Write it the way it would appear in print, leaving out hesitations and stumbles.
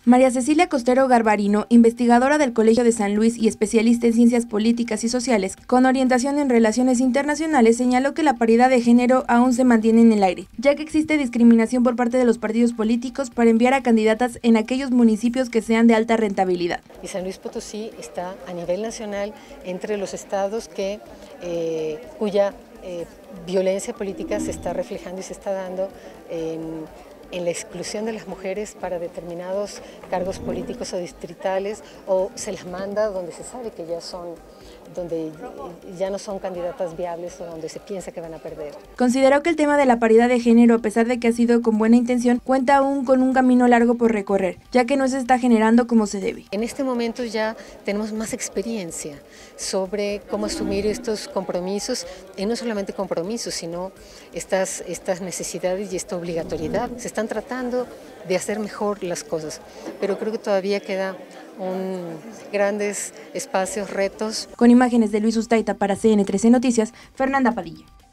María Cecilia Costero Garbarino, investigadora del Colegio de San Luis y especialista en ciencias políticas y sociales, con orientación en relaciones internacionales, señaló que la paridad de género aún se mantiene en el aire, ya que existe discriminación por parte de los partidos políticos para enviar a candidatas en aquellos municipios que sean de alta rentabilidad. Y San Luis Potosí está a nivel nacional entre los estados cuya violencia política se está reflejando y se está dando en la exclusión de las mujeres para determinados cargos políticos o distritales, o se las manda donde se sabe que donde ya no son candidatas viables o donde se piensa que van a perder. Consideró que el tema de la paridad de género, a pesar de que ha sido con buena intención, cuenta aún con un camino largo por recorrer, ya que no se está generando como se debe. En este momento ya tenemos más experiencia sobre cómo asumir estos compromisos, y no solamente compromisos, sino estas necesidades y esta obligatoriedad. Se están tratando de hacer mejor las cosas, pero creo que todavía queda grandes espacios, retos. Con imágenes de Luis Ustaita para CN13 Noticias, Fernanda Padilla.